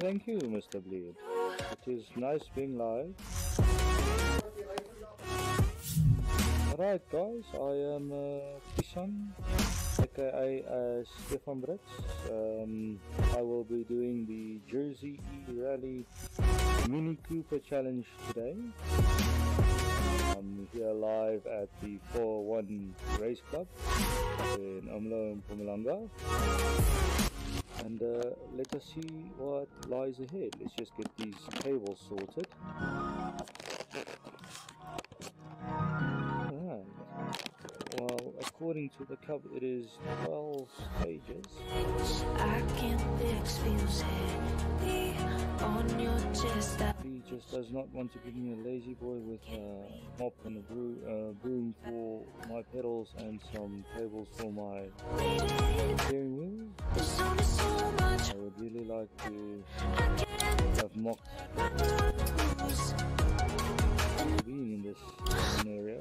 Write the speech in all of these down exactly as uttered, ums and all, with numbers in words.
thank you, Mister Bleed. It is nice being live. Alright guys, I am uh, Kishan, aka uh, Stefan Brits. Um, I will be doing the Jersey E-Rally Mini Cooper Challenge today. I'm here live at the four oh one Race Club in Umlo and Mpumalanga. And uh, let us see what lies ahead. Let's just get these cables sorted. Alright. Well, according to the cover, it is twelve stages. I can't fix feels heavy on your chest. He just does not want to give me a lazy boy with a mop and a broom, uh, broom for my pedals and some cables for my steering wheel. I would really like to have mocked being in this scenario.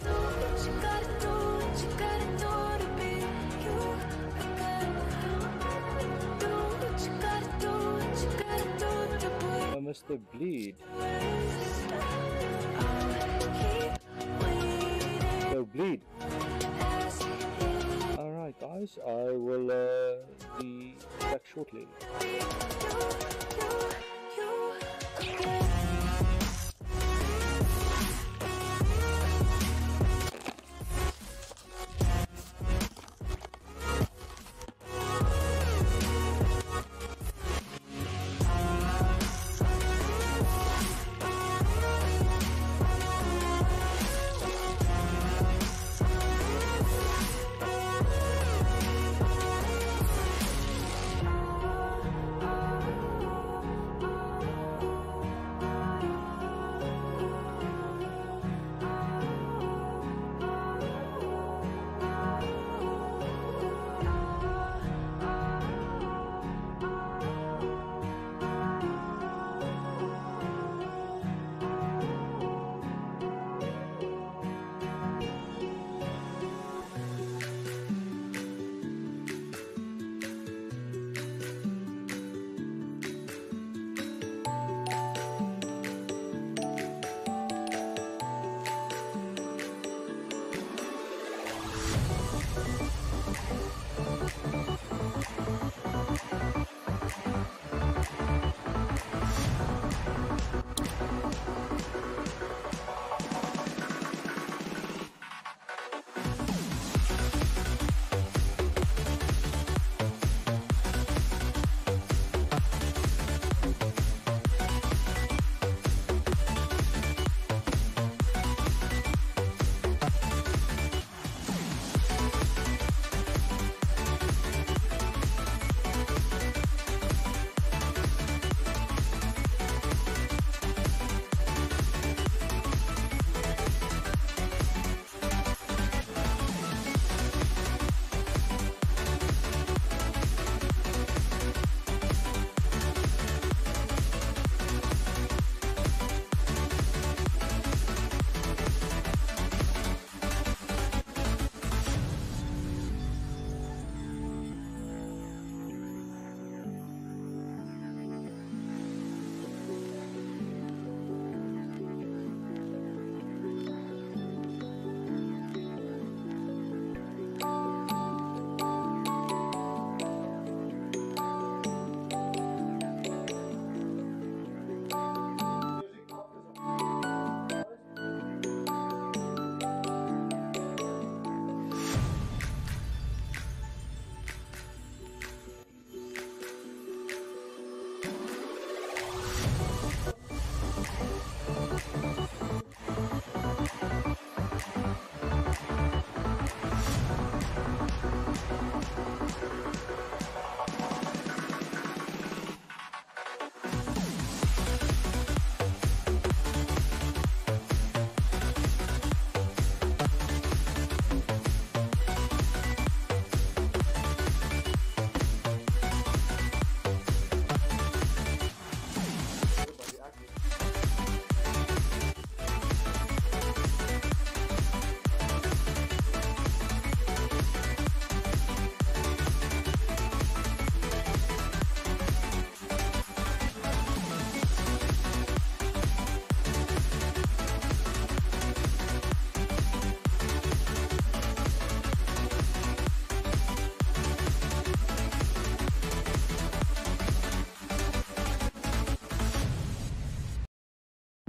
Oh, Mister Bleed. So Bleed. Alright guys, I will uh, be back shortly.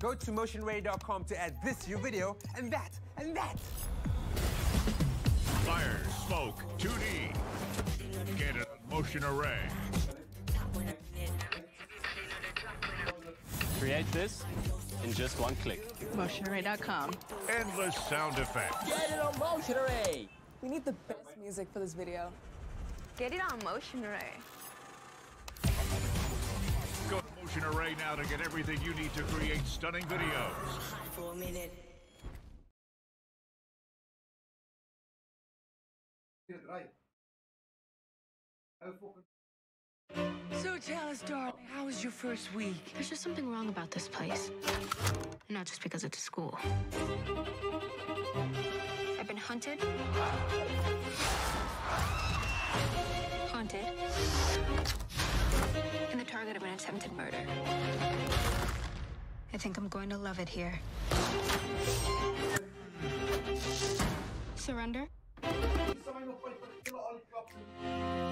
Go to motion array dot com to add this to your video, and that, and that. Fire, smoke, two D. Get it on Motion Array. Create this in just one click. motion array dot com. Endless sound effects. Get it on Motion Array! We need the best music for this video. Get it on Motion Array. Go to Motion Array now to get everything you need to create stunning videos. For a minute. So tell us, darling, how was your first week? There's just something wrong about this place. Not just because it's a school. I've been hunted. Haunted. And the target of an attempted murder. I think I'm going to love it here. Surrender?